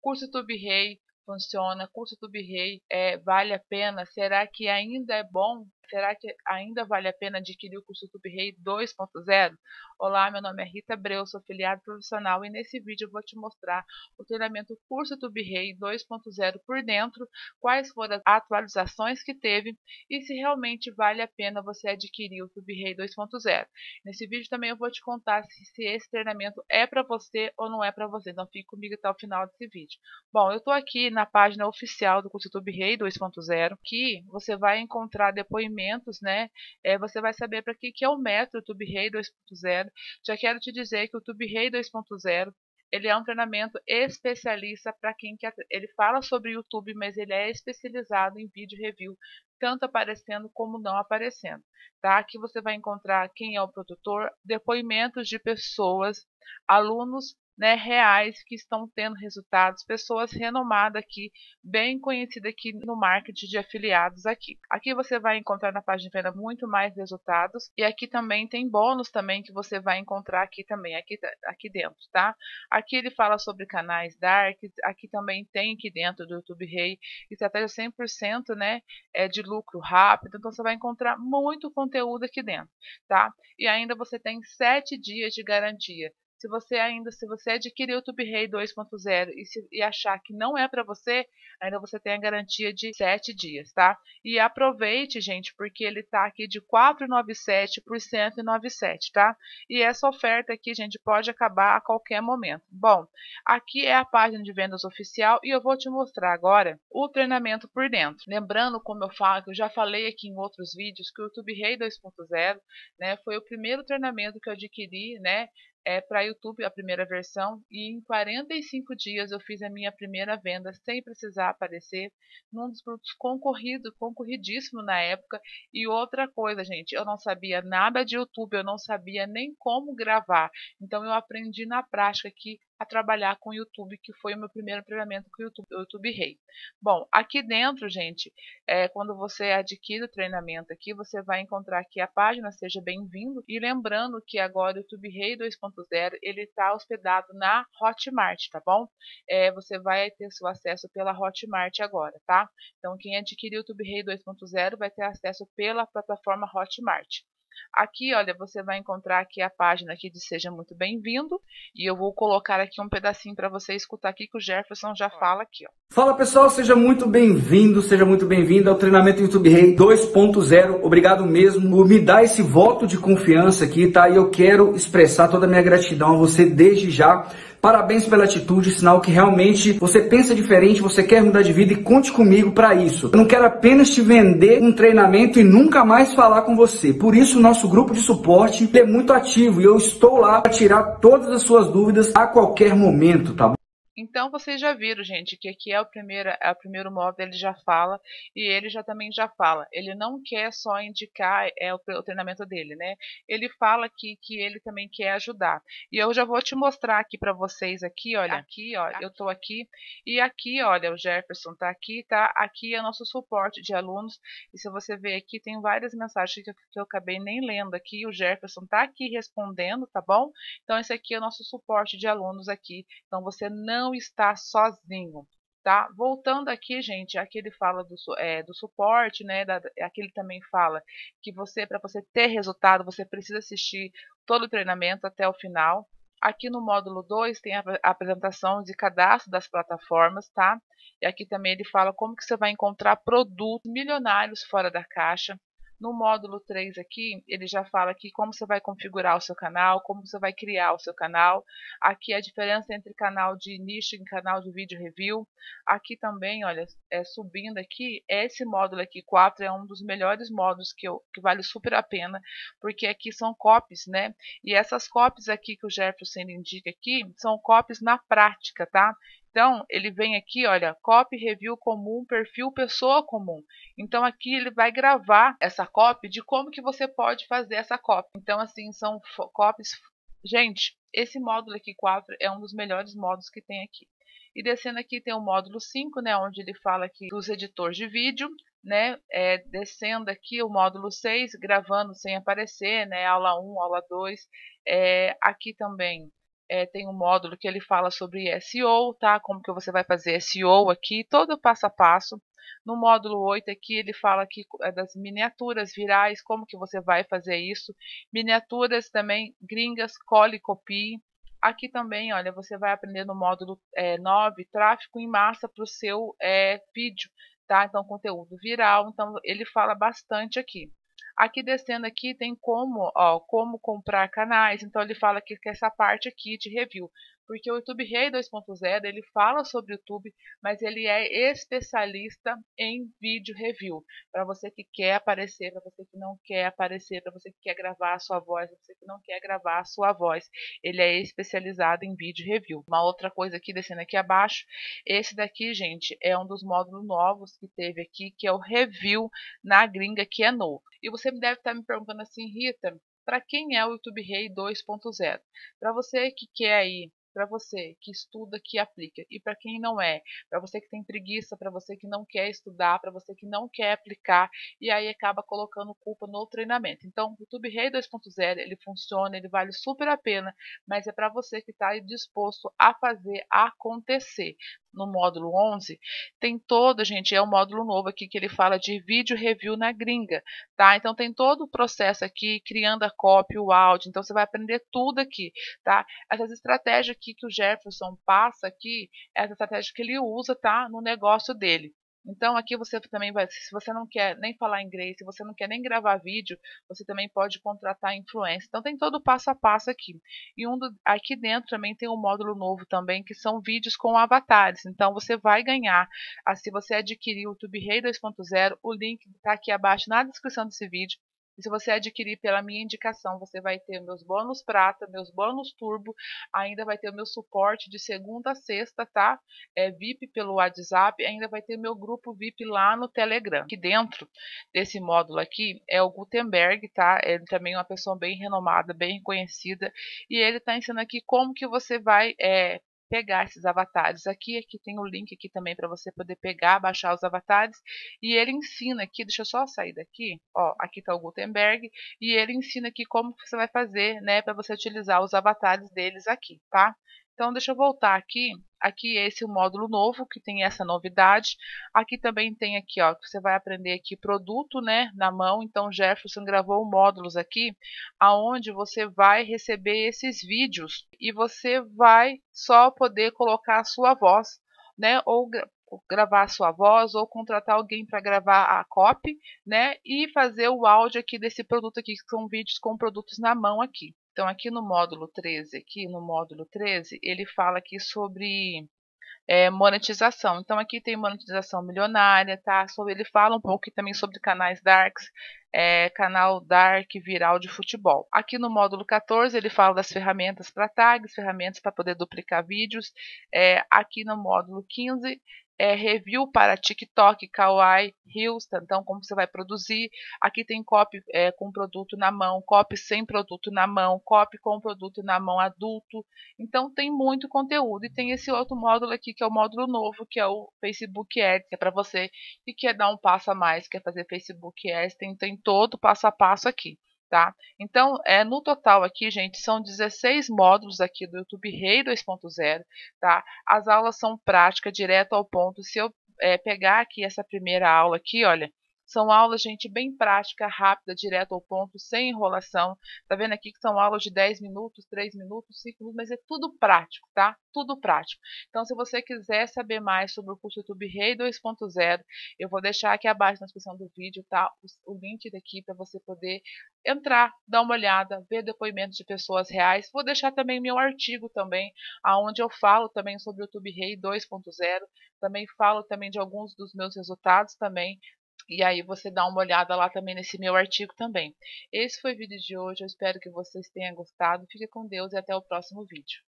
Curso YouTube Rei funciona, curso YouTube Rei vale a pena? Será que ainda é bom? Será que ainda vale a pena adquirir o curso YouTube Rei 2.0? Olá, meu nome é Rita Abreu, sou afiliado profissional e nesse vídeo eu vou te mostrar o treinamento curso YouTube Rei 2.0 por dentro, quais foram as atualizações que teve e se realmente vale a pena você adquirir o YouTube Rei 2.0. Nesse vídeo também eu vou te contar se esse treinamento é para você ou não é para você, então fique comigo até o final desse vídeo. Bom, eu estou aqui na página oficial do curso YouTube Rei 2.0, que você vai encontrar depoimentos, né? Você vai saber para que é o método YouTube Rei 2.0. Já quero te dizer que o YouTube Rei 2.0 ele é um treinamento especialista para quem quer. Ele fala sobre YouTube, mas ele é especializado em vídeo review, tanto aparecendo como não aparecendo. Tá? Aqui você vai encontrar quem é o produtor, depoimentos de pessoas, alunos, né, reais que estão tendo resultados, pessoas renomadas aqui, bem conhecidas aqui no marketing de afiliados aqui. Aqui você vai encontrar na página de venda muito mais resultados e aqui também tem bônus também que você vai encontrar aqui também, aqui dentro, tá? Aqui ele fala sobre canais dark, aqui também tem aqui dentro do YouTube Rei, estratégia 100%, né, de lucro rápido, então você vai encontrar muito conteúdo aqui dentro, tá? E ainda você tem 7 dias de garantia. Se você adquirir o YouTube Rei 2.0 e achar que não é para você, ainda você tem a garantia de 7 dias, tá? E aproveite, gente, porque ele tá aqui de 497 por 197, tá? E essa oferta aqui, gente, pode acabar a qualquer momento. Bom, aqui é a página de vendas oficial e eu vou te mostrar agora o treinamento por dentro. Lembrando, como eu falo, que eu já falei aqui em outros vídeos, que o YouTube Rei 2.0, né, foi o primeiro treinamento que eu adquiri, né, para YouTube, a primeira versão, e em 45 dias eu fiz a minha primeira venda sem precisar aparecer num dos produtos concorridíssimo na época. E outra coisa, gente, eu não sabia nada de YouTube, eu não sabia nem como gravar, então eu aprendi na prática aqui a trabalhar com o YouTube, que foi o meu primeiro treinamento com o YouTube Rei. Bom, aqui dentro, gente, quando você adquire o treinamento aqui, você vai encontrar aqui a página Seja Bem-vindo, e lembrando que agora o YouTube Rei 2.0 ele está hospedado na Hotmart, tá bom? Você vai ter seu acesso pela Hotmart agora, tá? Então quem adquirir o YouTube Rei 2.0 vai ter acesso pela plataforma Hotmart. Aqui, olha, você vai encontrar aqui a página aqui de Seja Muito Bem-vindo, e eu vou colocar aqui um pedacinho para você escutar aqui que o Jefferson já fala aqui, ó. Fala pessoal, seja muito bem-vindo ao treinamento YouTube Rei 2.0. Obrigado mesmo por me dar esse voto de confiança aqui, tá? E eu quero expressar toda a minha gratidão a você desde já. Parabéns pela atitude, sinal que realmente você pensa diferente, você quer mudar de vida e conte comigo para isso. Eu não quero apenas te vender um treinamento e nunca mais falar com você. Por isso, nosso grupo de suporte é muito ativo e eu estou lá para tirar todas as suas dúvidas a qualquer momento, tá bom? Então vocês já viram, gente, que aqui é o primeiro módulo, ele já fala, e ele também já fala. Ele não quer só indicar o treinamento dele, né? Ele fala aqui que ele também quer ajudar. E eu já vou te mostrar aqui para vocês aqui, olha, aqui, ó, eu tô aqui, e aqui, olha, o Jefferson tá aqui, tá? Aqui é nosso suporte de alunos, e se você ver aqui, tem várias mensagens que eu acabei nem lendo aqui, o Jefferson tá aqui respondendo, tá bom? Então esse aqui é o nosso suporte de alunos aqui, então você não está sozinho, tá? Voltando aqui, gente, aqui ele fala do suporte, né? Aqui ele também fala que para você ter resultado, você precisa assistir todo o treinamento até o final. Aqui no módulo 2 tem a apresentação de cadastro das plataformas, tá? E aqui também ele fala como que você vai encontrar produtos milionários fora da caixa. No módulo 3 aqui, ele já fala aqui como você vai configurar o seu canal, como você vai criar o seu canal. Aqui a diferença entre canal de nicho e canal de vídeo review. Aqui também, olha, subindo aqui, esse módulo aqui, 4, é um dos melhores módulos que vale super a pena, porque aqui são copies, né? E essas copies aqui que o Jefferson indica aqui, são copies na prática, tá? Então, ele vem aqui, olha, copy, review comum, perfil pessoa comum. Então, aqui ele vai gravar essa copy de como que você pode fazer essa copy. Então, assim, são copies. Gente, esse módulo aqui, 4, é um dos melhores módulos que tem aqui. E descendo aqui tem o módulo 5, né, onde ele fala aqui dos editores de vídeo, né, descendo aqui o módulo 6, gravando sem aparecer, né, aula 1, aula 2, aqui também tem um módulo que ele fala sobre SEO, tá? Como que você vai fazer SEO aqui, todo passo a passo. No módulo 8 aqui ele fala aqui das miniaturas virais, como que você vai fazer isso. Miniaturas também gringas, cole e copie. Aqui também, olha, você vai aprender no módulo 9, tráfego em massa para o seu vídeo, tá? Então, conteúdo viral. Então, ele fala bastante aqui. Aqui descendo aqui tem como comprar canais. Então ele fala que essa parte aqui de review, porque o YouTube Rei 2.0 ele fala sobre o YouTube, mas ele é especialista em vídeo review. Para você que quer aparecer, para você que não quer aparecer, para você que quer gravar a sua voz, para você que não quer gravar a sua voz, ele é especializado em vídeo review. Uma outra coisa aqui descendo aqui abaixo, esse daqui, gente, é um dos módulos novos que teve aqui, que é o review na gringa, que é novo. E você deve estar me perguntando assim, Rita, para quem é o YouTube Rei 2.0? Para você que quer aí, para você que estuda, que aplica, e para quem não é, para você que tem preguiça, para você que não quer estudar, para você que não quer aplicar e aí acaba colocando culpa no treinamento. Então, o YouTube Rei 2.0, ele funciona, ele vale super a pena, mas é para você que está disposto a fazer acontecer. No módulo 11, tem todo, gente, é um módulo novo aqui que ele fala de vídeo review na gringa, tá? Então tem todo o processo aqui, criando a copy, o áudio, então você vai aprender tudo aqui, tá? Essas estratégias aqui que o Jefferson passa aqui, é essa estratégia que ele usa, tá? No negócio dele. Então aqui você também vai, se você não quer nem falar inglês, se você não quer nem gravar vídeo, você também pode contratar influencer. Então tem todo o passo a passo aqui. E aqui dentro também tem um módulo novo também, que são vídeos com avatares. Então você vai ganhar, se você adquirir o YouTube Rei 2.0, o link está aqui abaixo na descrição desse vídeo. E se você adquirir pela minha indicação, você vai ter meus bônus prata, meus bônus turbo, ainda vai ter o meu suporte de segunda a sexta, tá? VIP pelo WhatsApp, ainda vai ter meu grupo VIP lá no Telegram. Aqui dentro desse módulo aqui é o Gutenberg, tá? Ele também é uma pessoa bem renomada, bem conhecida, e ele está ensinando aqui como que você vai pegar esses avatares aqui tem o link aqui também para você poder pegar, baixar os avatares, e ele ensina aqui, deixa eu só sair daqui, ó, aqui está o Gutenberg, e ele ensina aqui como você vai fazer, né, para você utilizar os avatares deles aqui, tá? Então, deixa eu voltar aqui esse é o módulo novo, que tem essa novidade, aqui também tem aqui, ó, que você vai aprender aqui produto, né, na mão, então Jefferson gravou módulos aqui, aonde você vai receber esses vídeos, e você vai só poder colocar a sua voz, né, ou gravar a sua voz, ou contratar alguém para gravar a copy, né, e fazer o áudio aqui desse produto aqui, que são vídeos com produtos na mão aqui. Então, aqui no módulo 13, ele fala aqui sobre monetização. Então, aqui tem monetização milionária, tá? Ele fala um pouco também sobre canais darks, canal dark viral de futebol. Aqui no módulo 14, ele fala das ferramentas para tags, ferramentas para poder duplicar vídeos. Aqui no módulo 15, review para TikTok, Kawaii, Reels, então como você vai produzir. Aqui tem copy com produto na mão, copy sem produto na mão, copy com produto na mão adulto. Então tem muito conteúdo. E tem esse outro módulo aqui, que é o módulo novo, que é o Facebook Ads, que é para você que quer dar um passo a mais, quer fazer Facebook Ads, tem todo o passo a passo aqui. Tá? Então, no total aqui, gente, são 16 módulos aqui do YouTube Rei 2.0, tá? As aulas são práticas, direto ao ponto. Se eu pegar aqui essa primeira aula aqui, olha, são aulas, gente, bem prática, rápida, direto ao ponto, sem enrolação. Tá vendo aqui que são aulas de 10 minutos, 3 minutos, 5 minutos, mas é tudo prático, tá? Tudo prático. Então, se você quiser saber mais sobre o curso YouTube Rei 2.0, eu vou deixar aqui abaixo na descrição do vídeo, tá? O link daqui para você poder entrar, dar uma olhada, ver depoimentos de pessoas reais. Vou deixar também meu artigo também, aonde eu falo também sobre o YouTube Rei 2.0, também falo também de alguns dos meus resultados também. E aí você dá uma olhada lá também nesse meu artigo também. Esse foi o vídeo de hoje, eu espero que vocês tenham gostado. Fique com Deus e até o próximo vídeo.